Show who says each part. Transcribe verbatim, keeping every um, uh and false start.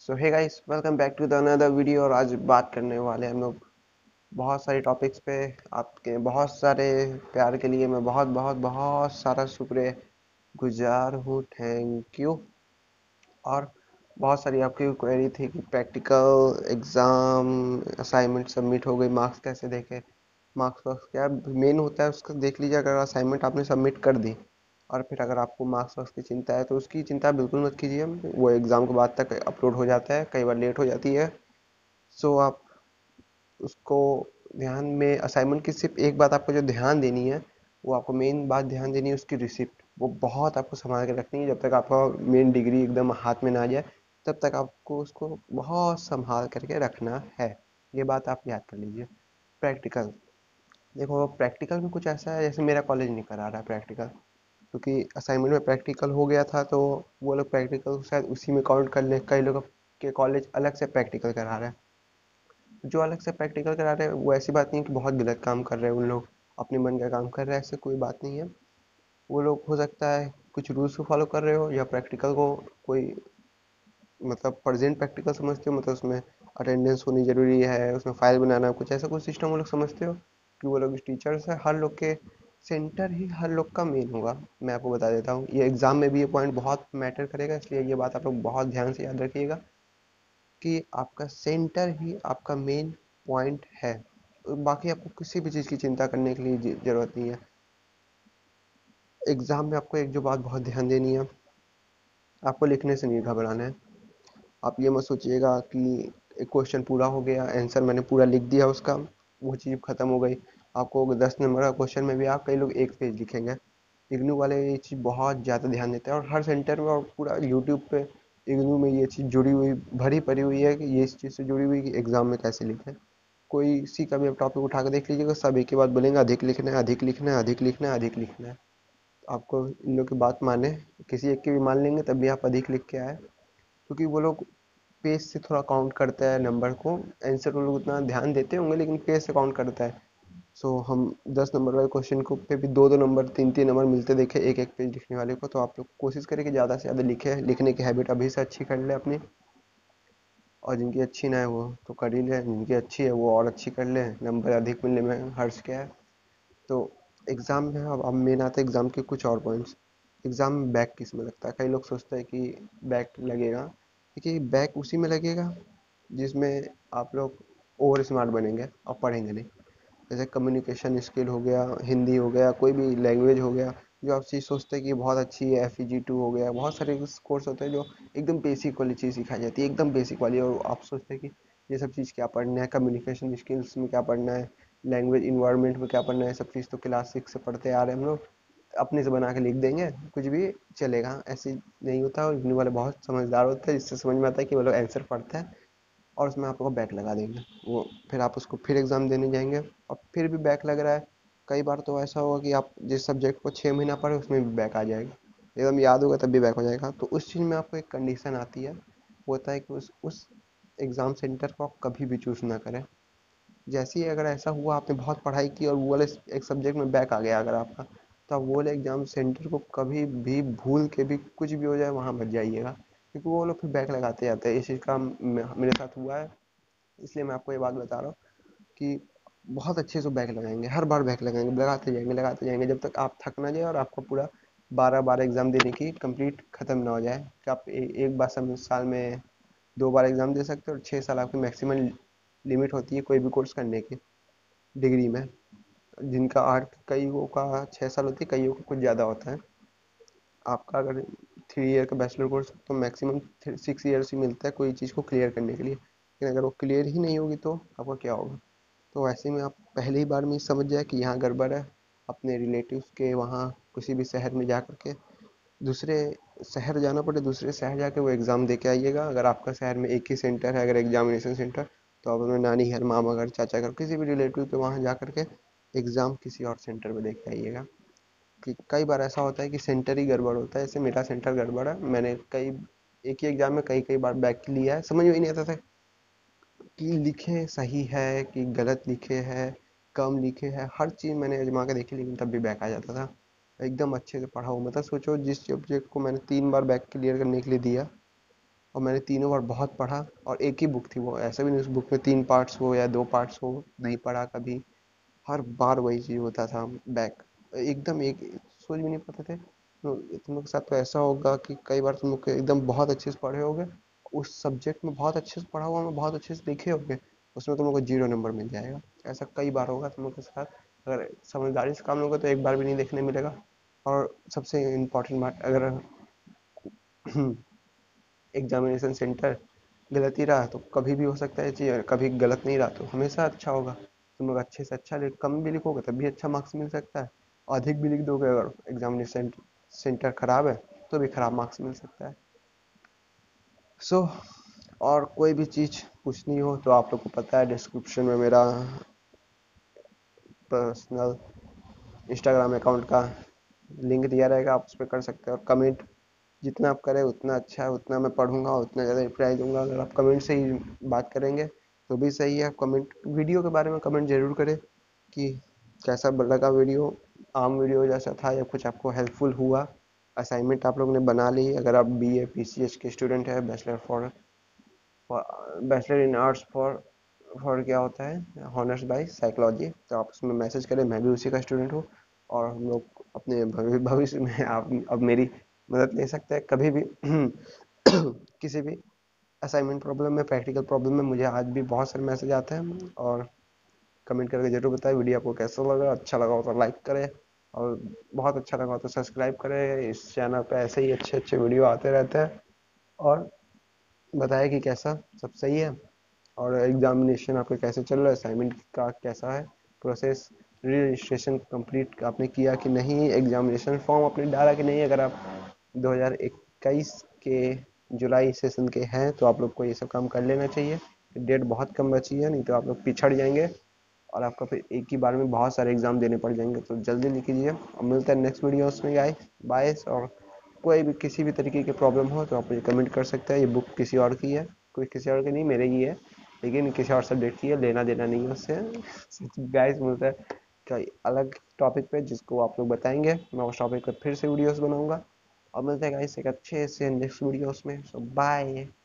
Speaker 1: So hey guys, welcome back to the another video. और आज बात करने वाले हैं हम लोग बहुत सारे टॉपिक्स पे। आपके बहुत सारे प्यार के लिए मैं बहुत बहुत बहुत सारा शुक्र गुजार हूँ, थैंक यू। और बहुत सारी आपकी क्वेरी थी कि प्रैक्टिकल एग्ज़ाम असाइनमेंट सबमिट हो गई, मार्क्स कैसे देखे। मार्क्स वार्क्स क्या मेन होता है उसका देख लीजिए। अगर असाइनमेंट आपने सबमिट कर दी और फिर अगर आपको मार्क्स वार्क्स की चिंता है तो उसकी चिंता बिल्कुल मत कीजिए, वो एग्ज़ाम के बाद तक अपलोड हो जाता है, कई बार लेट हो जाती है। सो आप उसको ध्यान में, असाइनमेंट की सिर्फ एक बात आपको जो ध्यान देनी है, वो आपको मेन बात ध्यान देनी है उसकी रिसिप्ट। वो बहुत आपको संभाल के रखनी है। जब तक आपका मेन डिग्री एकदम हाथ में ना आ जाए तब तक आपको उसको बहुत संभाल करके रखना है। ये बात आप याद कर लीजिए। प्रैक्टिकल, देखो प्रैक्टिकल में कुछ ऐसा है जैसे मेरा कॉलेज नहीं करा रहा है प्रैक्टिकल, क्योंकि असाइनमेंट में प्रैक्टिकल हो गया था तो वो लोग प्रैक्टिकल शायद उसी में काउंट कर लें। कई लोग के कॉलेज अलग से प्रैक्टिकल करा रहे हैं। जो अलग से प्रैक्टिकल करा रहे हैं वो ऐसी बात नहीं है कि बहुत गलत काम कर रहे हैं। उन लोग अपने मन का काम कर रहे हैं, ऐसे कोई बात नहीं है। वो लोग हो सकता है कुछ रूल्स को फॉलो कर रहे हो, या प्रैक्टिकल को कोई मतलब प्रेजेंट प्रैक्टिकल समझते हो, मतलब उसमें अटेंडेंस होनी जरूरी है, उसमें फाइल बनाना, कुछ ऐसा कुछ सिस्टम वो लोग समझते हो कि वो लोग टीचर्स है। हर लोग के सेंटर ही हर लोग का मेन होगा। मैं आपको बता देता हूँ, ये एग्जाम में भी ये पॉइंट बहुत मैटर करेगा, इसलिए ये बात आप लोग बहुत ध्यान से याद रखिएगा कि आपका सेंटर ही आपका मेन पॉइंट है। बाकी आपको किसी भी चीज़ की चिंता करने के लिए ज- जरूरत नहीं है। एग्जाम में आपको एक जो बात बहुत ध्यान देनी है, आपको लिखने से नहीं घबराना है। आप ये मत सोचिएगा कि एक क्वेश्चन पूरा हो गया, आंसर मैंने पूरा लिख दिया उसका, वो चीज़ खत्म हो गई। आपको दस नंबर का क्वेश्चन में भी आप कई लोग एक पेज लिखेंगे। इग्नू वाले ये चीज़ बहुत ज़्यादा ध्यान देते हैं, और हर सेंटर में और पूरा यूट्यूब पे इग्नू में ये चीज़ जुड़ी हुई भरी पड़ी हुई है कि ये इस चीज़ से जुड़ी हुई कि एग्जाम में कैसे लिखें। कोई सी का भी आप टॉपिक उठा के देख लीजिएगा, सब एक ही बात बोलेंगे, अधिक लिखना है, अधिक लिखना है, अधिक लिखना है, अधिक लिखना है। तो आपको इन लोग की बात माने, किसी एक की भी मान लेंगे तब भी आप अधिक लिख के आए, क्योंकि वो लोग पेज से थोड़ा काउंट करता है नंबर को। आंसर वो लोग उतना ध्यान देते होंगे लेकिन पेज से काउंट करता है। सो हम दस नंबर वाले क्वेश्चन को पे भी दो दो नंबर, तीन तीन नंबर मिलते देखे एक एक पेज लिखने वाले को। तो आप लोग कोशिश करें कि ज़्यादा से ज़्यादा लिखे, लिखने की हैबिट अभी से अच्छी कर ले अपनी। और जिनकी अच्छी ना है वो तो कर ही ले, जिनकी अच्छी है वो और अच्छी कर ले, नंबर अधिक मिलने में हर्ष क्या है। तो एग्ज़ाम में अब अब मेन आता है एग्ज़ाम के कुछ और पॉइंट्स। एग्ज़ाम में बैक किस में लगता है? कई लोग सोचते हैं कि बैक लगेगा। देखिए, बैक उसी में लगेगा जिसमें आप लोग ओवर स्मार्ट बनेंगे और पढ़ेंगे नहीं। जैसे कम्युनिकेशन स्किल हो गया, हिंदी हो गया, कोई भी लैंग्वेज हो गया, जो आप चीज़ सोचते हैं कि बहुत अच्छी है, एफ ई जी टू हो गया, बहुत सारे कोर्स होते हैं जो एकदम बेसिक वाली चीज़ सिखाई जाती है, एकदम बेसिक वाली। और आप सोचते हैं कि ये सब चीज़ क्या पढ़ना है, कम्युनिकेशन स्किल्स में क्या पढ़ना है, लैंग्वेज इन्वायरमेंट में क्या पढ़ना है, सब चीज़ तो क्लास सिक्स से पढ़ते आ रहे हैं हम लोग, अपने से बना के लिख देंगे, कुछ भी चलेगा। ऐसे नहीं होता। और इग्नू वाले बहुत समझदार होते हैं, जिससे समझ में आता है कि वो लोग आंसर पढ़ते हैं और उसमें आपको बैक लगा देंगे। वो फिर आप उसको फिर एग्ज़ाम देने जाएंगे और फिर भी बैक लग रहा है। कई बार तो ऐसा होगा कि आप जिस सब्जेक्ट को छः महीना पढ़े उसमें भी बैक आ जाएगा, एकदम याद होगा तब भी बैक हो जाएगा। तो उस चीज़ में आपको एक कंडीशन आती है, वो होता है कि उस उस एग्ज़ाम सेंटर को आप कभी भी चूज़ ना करें। जैसे ही अगर ऐसा हुआ आपने बहुत पढ़ाई की और वो वाले एक सब्जेक्ट में बैक आ गया अगर आपका, तो आप वो वाले एग्जाम सेंटर को कभी भी भूल के भी कुछ भी हो जाए वहाँ मत जाइएगा, क्योंकि वो लोग फिर बैक लगाते जाते हैं। इस चीज़ का मे- मेरे साथ हुआ है, इसलिए मैं आपको ये बात बता रहा हूँ कि बहुत अच्छे से बैक लगाएंगे, हर बार बैक लगाएंगे, लगाते जाएंगे लगाते जाएंगे जब तक आप थक ना जाए और आपको पूरा बारह बारह एग्जाम देने की कंप्लीट खत्म ना हो जाए। कि आप ए, एक बार सम- साल में दो बार एग्जाम दे सकते हो, और छः साल आपकी मैक्सिमम लिमिट होती है कोई भी कोर्स करने की डिग्री में। जिनका आठ, कईयों का छः साल होती है, कईयों का कुछ ज़्यादा होता है। आपका अगर थ्री ईयर का बैचलर कोर्स तो मैक्सिमम सिक्स ईयर्स ही मिलता है कोई चीज़ को क्लियर करने के लिए, लेकिन अगर वो क्लियर ही नहीं होगी तो आपका क्या होगा। तो ऐसे में आप पहले ही बार में समझ जाए कि यहाँ गड़बड़ है। अपने रिलेटिव्स के वहाँ किसी भी शहर में जा करके, दूसरे शहर जाना पड़े दूसरे शहर जाके वो एग्ज़ाम दे के आइएगा। अगर आपका शहर में एक ही सेंटर है, अगर एग्जामिनेशन सेंटर, तो आप अपने नानी घर, मामा घर, चाचा घर, किसी भी रिलेटिव के वहाँ जा करके एग्ज़ाम किसी और सेंटर में दे के आइएगा। कि कई बार ऐसा होता है कि सेंटर ही गड़बड़ होता है। जैसे मेरा सेंटर गड़बड़ है, मैंने कई एक ही एग्जाम में कई कई बार बैक लिया है, समझ में ही नहीं आता था कि लिखे सही है कि गलत लिखे है, कम लिखे है, हर चीज़ मैंने आजमा के देखी लेकिन तब भी बैक आ जाता था। एकदम अच्छे से पढ़ा हो, मतलब सोचो जिस सब्जेक्ट को मैंने तीन बार बैक क्लियर करने के लिए दिया, और मैंने तीनों बार बहुत पढ़ा, और एक ही बुक थी वो, ऐसा भी नहीं उस बुक में तीन पार्ट्स हो या दो पार्ट्स हो, नहीं पढ़ा कभी। हर बार वही चीज़ होता था, बैक एकदम एक, सोच भी नहीं पाते थे। तो तुम लोग के साथ तो ऐसा होगा कि कई बार तुम लोग के एकदम बहुत अच्छे से पढ़े होगे, उस सब्जेक्ट में बहुत अच्छे से पढ़ा हुआ में बहुत अच्छे से लिखे होगे, उसमें तुम लोग को जीरो नंबर मिल जाएगा। ऐसा कई बार होगा तुम लोग के साथ। अगर समझदारी से काम लोगे तो एक बार भी नहीं देखने मिलेगा। और सबसे इम्पोर्टेंट बात, अगर एग्जामिनेशन सेंटर गलत ही रहा तो कभी भी हो सकता है चीज़, और कभी गलत नहीं रहा तो हमेशा अच्छा होगा। तुम लोग अच्छे से अच्छा लिख, कम भी लिखोगे तब भी अच्छा मार्क्स मिल सकता है। अधिक भी लिख दोगे अगर एग्जामिनेशन सेंटर खराब है तो भी खराब मार्क्स मिल सकता है। सो so, और कोई भी चीज़ पूछनी हो तो आप लोग को पता है, डिस्क्रिप्शन में मेरा पर्सनल इंस्टाग्राम अकाउंट का लिंक दिया रहेगा, आप उस पर कर सकते हैं। और कमेंट जितना आप करें उतना अच्छा है, उतना मैं पढ़ूंगा, उतना ज़्यादा रिप्लाई दूंगा। अगर आप कमेंट से ही बात करेंगे तो भी सही है। कमेंट वीडियो के बारे में कमेंट जरूर करें कि कैसा लगा वीडियो, आम वीडियो जैसा था या कुछ आपको हेल्पफुल हुआ। असाइनमेंट आप लोगों ने बना ली, अगर आप B A P C H के स्टूडेंट हैं, bachelor for bachelor in arts for for क्या होता है, हॉनर्स बाय साइकोलॉजी, तो आप उसमें मैसेज करें, मैं भी उसी का स्टूडेंट हूँ। और हम लोग अपने भवि- भविष्य में आप अब मेरी मदद ले सकते हैं कभी भी। किसी भी असाइनमेंट प्रॉब्लम में, प्रैक्टिकल प्रॉब्लम में, मुझे आज भी बहुत सारे मैसेज आते हैं। और कमेंट करके जरूर बताएं वीडियो आपको कैसा लगा। अच्छा लगा हो तो लाइक करें, और बहुत अच्छा लगा हो तो सब्सक्राइब करें। इस चैनल पे ऐसे ही अच्छे अच्छे वीडियो आते रहते हैं। और बताएं कि कैसा सब सही है, और एग्जामिनेशन आपका कैसे चल रहा है, असाइनमेंट का कैसा है प्रोसेस, रजिस्ट्रेशन कंप्लीट आपने किया कि नहीं, एग्जामिनेशन फॉर्म आपने डाला कि नहीं। अगर आप दो हज़ार इक्कीस के जुलाई सेशन के हैं तो आप लोग को ये सब काम कर लेना चाहिए। डेट बहुत कम बची है, नहीं तो आप लोग पिछड़ जाएंगे और आपका फिर एक ही बार में बहुत सारे एग्जाम देने पड़ जाएंगे। तो जल्दी लिखिए। और मिलते हैं नेक्स्ट वीडियो में गाइस, बाय। और कोई भी किसी भी तरीके की प्रॉब्लम हो तो आप मुझे कमेंट कर सकते हैं। ये बुक किसी और की है, कोई किसी और की नहीं, मेरे ही है, लेकिन किसी और सब्जेक्ट की है, लेना देना नहीं है उससे। गाइस मिलता है कोई अलग टॉपिक पे जिसको आप लोग बताएंगे, मैं उस टॉपिक पर फिर से वीडियोस बनाऊंगा। और मिलते हैं गाइस एक अच्छे से नेक्स्ट वीडियोस में। So bye.